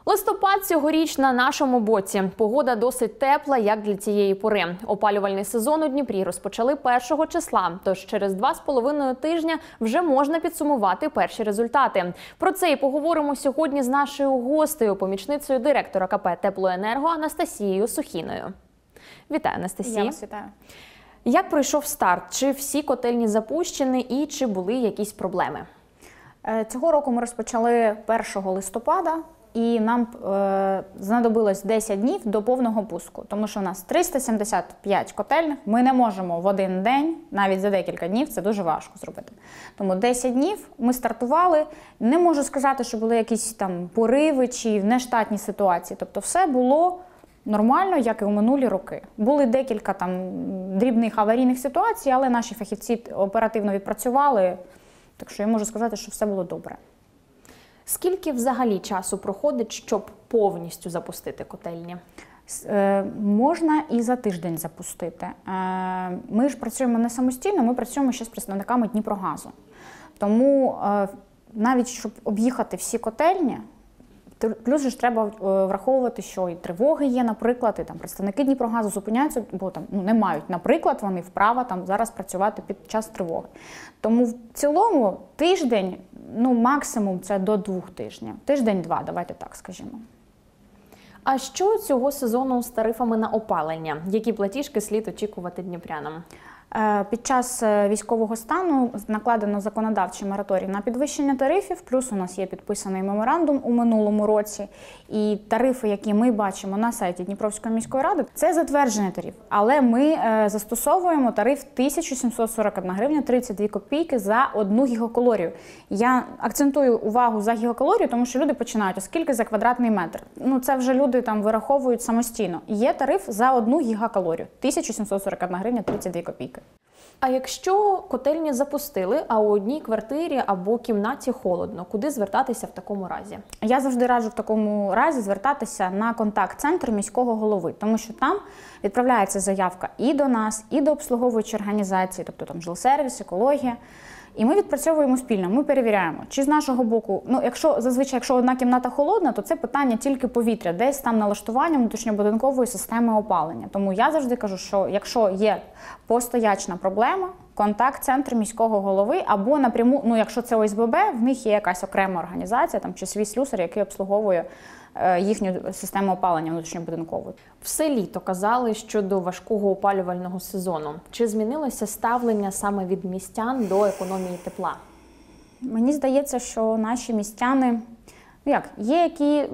Листопад цьогоріч на нашому боці. Погода досить тепла, як для цієї пори. Опалювальний сезон у Дніпрі розпочали 1 числа, тож через 2,5 тижня вже можна підсумувати перші результати. Про це і поговоримо сьогодні з нашою гостею, помічницею директора КП «Теплоенерго» Анастасією Сухіною. Вітаю, Анастасія. Я вас вітаю. Як пройшов старт? Чи всі котельні запущені і чи були якісь проблеми? Цього року ми розпочали 1 листопада. І нам знадобилось 10 днів до повного пуску, тому що у нас 375 котельних, ми не можемо в один день, навіть за декілька днів, це дуже важко зробити. Тому 10 днів ми стартували, не можу сказати, що були якісь там пориви чи нештатні ситуації, тобто все було нормально, як і у минулі роки. Були декілька там дрібних аварійних ситуацій, але наші фахівці оперативно відпрацювали, так що я можу сказати, що все було добре. Скільки взагалі часу проходить, щоб повністю запустити котельні? Можна і за тиждень запустити. Ми ж працюємо не самостійно, ми працюємо ще з представниками Дніпрогазу. Тому навіть, щоб об'їхати всі котельні, плюс ж треба враховувати, що і тривоги є, наприклад, і там представники Дніпрогазу зупиняються, бо там не мають, наприклад, вони вправа там зараз працювати під час тривоги. Тому в цілому тиждень, максимум це до 2 тижнів. Тиждень-два, давайте так скажімо. А що цього сезону з тарифами на опалення? Які платіжки слід очікувати дніпрянам? Під час військового стану накладено законодавчий мораторій на підвищення тарифів, плюс у нас є підписаний меморандум у минулому році. І тарифи, які ми бачимо на сайті Дніпровської міської ради, це затверджений тариф. Але ми застосовуємо тариф 1741 гривня 32 копійки за 1 гігакалорію. Я акцентую увагу за гігакалорію, тому що люди починають, скільки за квадратний метр. Це вже люди там вираховують самостійно. Є тариф за 1 гігакалорію 1741 гривня 32 копійки. А якщо котельні запустили, а у одній квартирі або кімнаті холодно, куди звертатися в такому разі? Я завжди раджу в такому разі звертатися на контакт-центр міського голови, тому що там відправляється заявка і до нас, і до обслуговуючої організації, тобто там жилсервіс, екологія. І ми відпрацьовуємо спільно, ми перевіряємо, чи з нашого боку, якщо одна кімната холодна, то це питання тільки повітря, десь там налаштування внутрішньобудинкової системи опалення. Тому я завжди кажу, що якщо є постоячна проблема, контакт-центр міського голови, або напряму, якщо це ОСББ, в них є якась окрема організація, там, чи свій слюсар, який обслуговує їхню систему опалення внутрішньобудинкової. Все літо казали щодо важкого опалювального сезону. Чи змінилося ставлення саме від містян до економії тепла? Мені здається, що наші містяни, є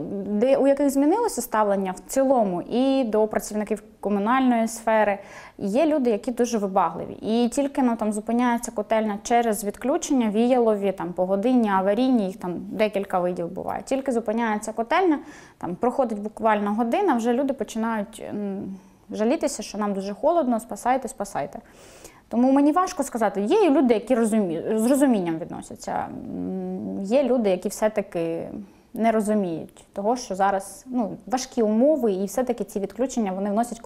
у яких змінилося ставлення в цілому і до працівників комунальної сфери. Є люди, які дуже вибагливі. І тільки зупиняється котельня через відключення, віялові, погодинні, аварійні, їх там декілька видів буває. Тільки зупиняється котельня, проходить буквально година, вже люди починають жалітися, що нам дуже холодно, спасайте. Тому мені важко сказати, є люди, які з розумінням відносяться, є люди, які все-таки не розуміють того, що зараз важкі умови і все-таки ці відключення, вони вносять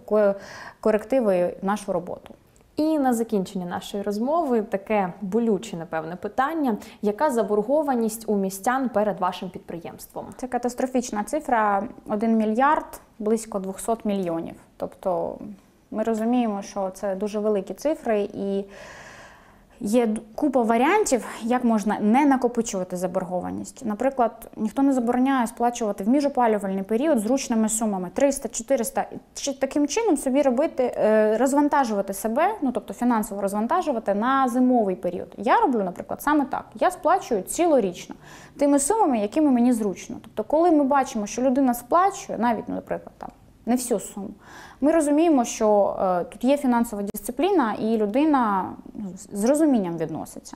корективи в нашу роботу. І на закінчення нашої розмови таке болюче, напевне, питання. Яка заборгованість у містян перед вашим підприємством? Це катастрофічна цифра – 1 мільярд, близько 200 мільйонів. Тобто ми розуміємо, що це дуже великі цифри і є купа варіантів, як можна не накопичувати заборгованість. Наприклад, ніхто не забороняє сплачувати в міжопалювальний період зручними сумами 300-400. Таким чином собі розвантажувати себе, тобто фінансово розвантажувати на зимовий період. Я роблю, наприклад, саме так. Я сплачую цілорічно тими сумами, якими мені зручно. Тобто, коли ми бачимо, що людина сплачує, навіть, наприклад, не всю суму, ми розуміємо, що тут є фінансова дисципліна і людина з розумінням відноситься.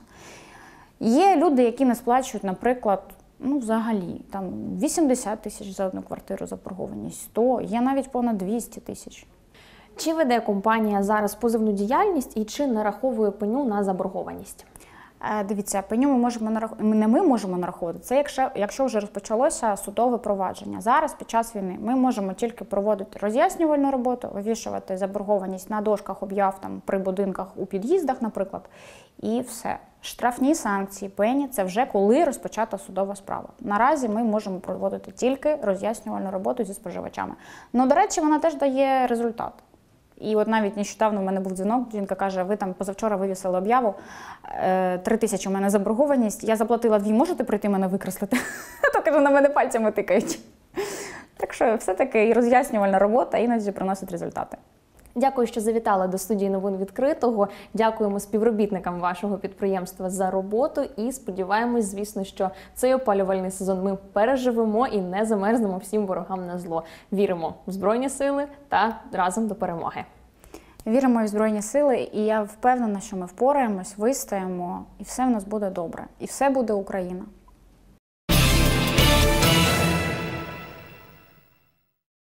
Є люди, які не сплачують, наприклад, взагалі, 80 тисяч за одну квартиру заборгованість, 100, є навіть понад 200 тисяч. Чи веде компанія зараз позовну діяльність і чи нараховує пеню на заборгованість? Дивіться, пеню не ми можемо нараховувати, це якщо вже розпочалося судове провадження. Зараз, під час війни, ми можемо тільки проводити роз'яснювальну роботу, вивішувати заборгованість на дошках об'яв при будинках у під'їздах, наприклад, і все. Штрафні санкції, пені – це вже коли розпочата судова справа. Наразі ми можемо проводити тільки роз'яснювальну роботу зі споживачами. Ну, до речі, вона теж дає результат. І от навіть нещодавно в мене був дзвінок, жінка каже, ви там позавчора вивісили об'яву, 3 тисячі у мене заборгованість, я заплатила 2, можете прийти мене викреслити? А то, каже, на мене пальцями тикають. Так що все-таки і роз'яснювальна робота іноді приносить результати. Дякую, що завітали до студії новин відкритого. Дякуємо співробітникам вашого підприємства за роботу і сподіваємось, звісно, що цей опалювальний сезон ми переживемо і не замерзнемо всім ворогам на зло. Віримо в Збройні сили та разом до перемоги. Віримо в Збройні сили, і я впевнена, що ми впораємось, вистоїмо, і все в нас буде добре. І все буде Україна.